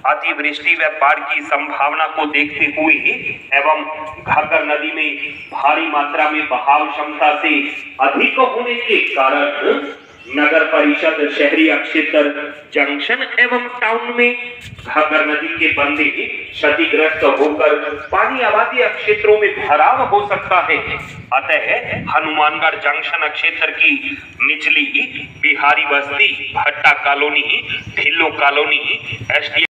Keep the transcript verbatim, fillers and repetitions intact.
अतिवृष्टि व बाढ़ की संभावना को देखते हुए एवं घाघर नदी में भारी मात्रा में बहाव क्षमता से अधिक होने के कारण नगर परिषद शहरी क्षेत्र जंक्शन एवं टाउन में घाघर नदी के बंदे क्षतिग्रस्त होकर पानी आबादी क्षेत्रों में भराव हो सकता है। अतः हनुमानगढ़ जंक्शन क्षेत्र की निचली बिहारी बस्ती, भट्टा कॉलोनी, ढिल्लो कॉलोनी, एस